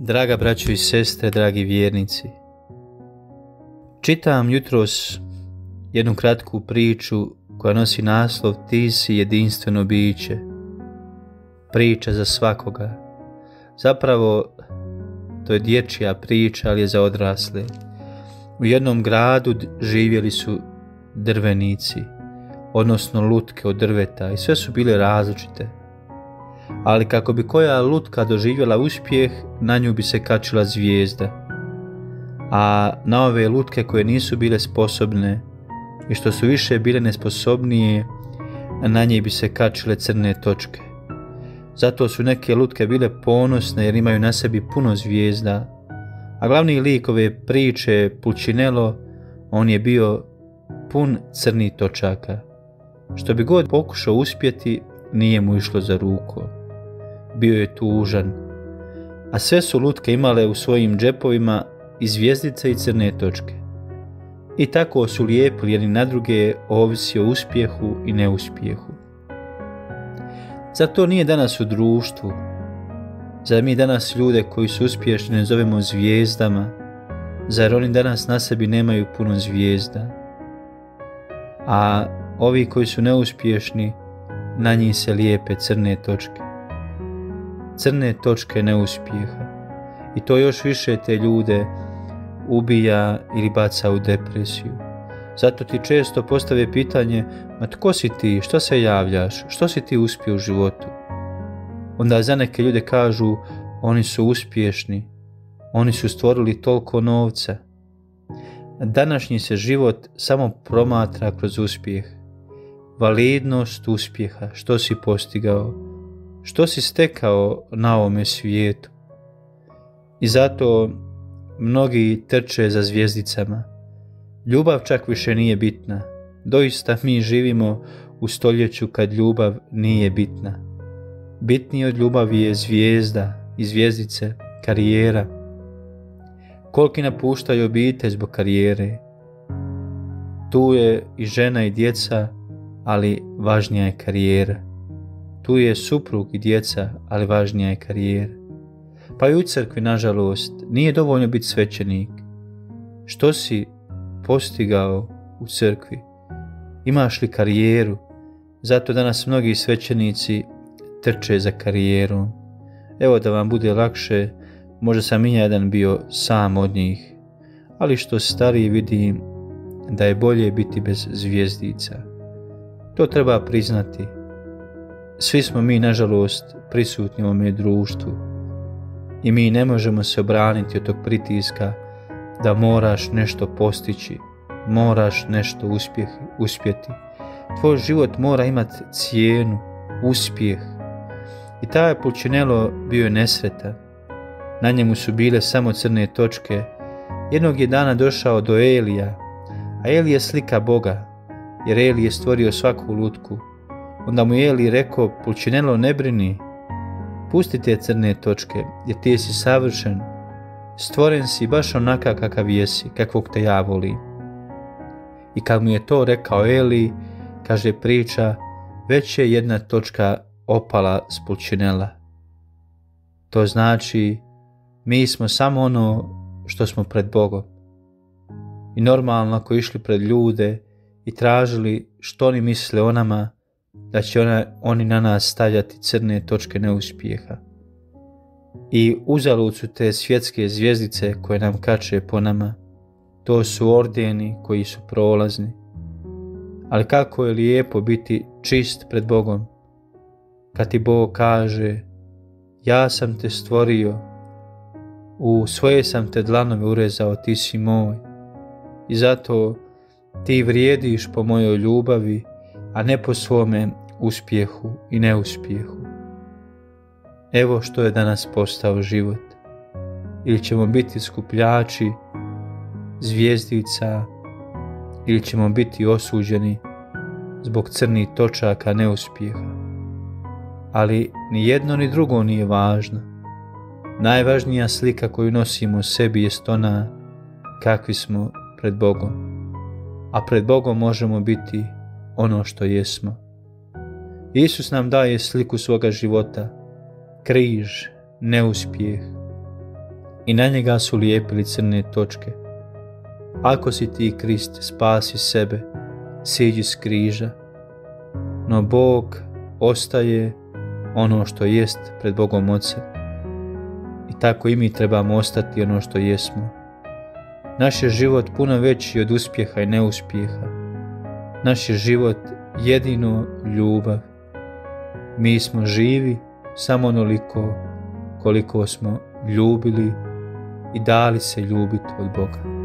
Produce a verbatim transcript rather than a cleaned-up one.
Draga braćo i sestre, dragi vjernici, čitam jutros jednu kratku priču koja nosi naslov Ti si jedinstveno biće. Priča za svakoga. Zapravo, to je dječja priča, ali je za odrasle. U jednom gradu živjeli su drvenici, odnosno lutke od drveta, i sve su bile različite. Ali kako bi koja lutka doživjela uspjeh, na nju bi se kačila zvijezda. A na ove lutke koje nisu bile sposobne i što su više bile nesposobnije, na njih bi se kačile crne točke. Zato su neke lutke bile ponosne jer imaju na sebi puno zvijezda. A glavni lik ove priče, Pulcinello, on je bio pun crnih točaka. Što bi god pokušao uspjeti, nije mu išlo za rukom. Bio je tužan. A sve su lutke imale u svojim džepovima i zvjezdice i crne točke. I tako su lijepili jedni na druge, ovisi o uspjehu i neuspjehu. Zar to nije danas u društvu? Zar mi danas ljude koji su uspješni ne zovemo zvijezdama? Zar oni danas na sebi nemaju puno zvijezda? A ovi koji su neuspješni, na njih se lijepe crne točke. Crne točke neuspjeha. I to još više te ljude ubija ili baca u depresiju. Zato ti često postave pitanje, ma tko si ti, što se javljaš, što si ti uspio u životu? Onda za neke ljude kažu, oni su uspješni, oni su stvorili toliko novca. Današnji se život samo promatra kroz uspjeh. Validnost uspjeha, što si postigao, što si stekao na ovome svijetu. I zato mnogi trče za zvijezdicama. Ljubav čak više nije bitna. Doista mi živimo u stoljeću kad ljubav nije bitna. Bitnije od ljubavi je zvijezda i zvjezdice, karijera. Koliki napuštaju obitelj zbog karijere. Tu je i žena i djeca, ali važnija je karijera. Tu je suprug i djeca, ali važnija je karijera. Pa i u crkvi, nažalost, nije dovoljno biti svećenik. Što si postigao u crkvi? Imaš li karijeru? Zato danas mnogi svećenici trče za karijerom. Evo da vam bude lakše, možda sam i jedan bio sam od njih, ali što stariji vidim da je bolje biti bez zvjezdica. To treba priznati. Svi smo mi, nažalost, prisutni u ovome društvu i mi ne možemo se obraniti od tog pritiska da moraš nešto postići, moraš nešto uspjeh, uspjeti. Tvoj život mora imati cijenu, uspjeh. I taj Pulcinello bio je nesretan. Na njemu su bile samo crne točke. Jednog je dana došao do Elija, a Eli je slika Boga, jer Eli je stvorio svaku lutku. Onda mu je Eli rekao, Pulcinello, ne brini, pusti te crne točke, jer ti si savršen, stvoren si baš onaka kakav jesi, kakvog te ja volim. I kad mu je to rekao Eli, kaže priča, već je jedna točka opala s Pulcinella. To znači, mi smo samo ono što smo pred Bogom. I normalno ako išli pred ljude i tražili što oni misle o nama, da će ona, oni na nas stavljati crne točke neuspjeha. I uzalud su te svjetske zvjezdice koje nam kače po nama. To su ordeni koji su prolazni. Ali kako je lijepo biti čist pred Bogom. Kad ti Bog kaže, ja sam te stvorio, u svoje sam te dlanove urezao, ti si moj. I zato ti vrijediš po mojoj ljubavi, a ne po svome uspjehu i neuspjehu. Evo što je danas postao život. Ili ćemo biti skupljači zvjezdica, ili ćemo biti osuđeni zbog crnih točaka neuspjeha. Ali ni jedno ni drugo nije važno. Najvažnija slika koju nosimo u sebi jest ona kakvi smo pred Bogom. A pred Bogom možemo biti ono što jesmo. Isus nam daje sliku svoga života, križ, neuspjeh, i na njega su lijepili crne točke. Ako si ti Krist, spasi sebe, siđi s križa. No Bog ostaje ono što jest pred Bogom Ocem. I tako i mi trebamo ostati ono što jesmo. Naš je život puno veći od uspjeha i neuspjeha. Naš je život jedino ljubav. Mi smo živi samo onoliko koliko smo ljubili i dali se ljubiti od Boga.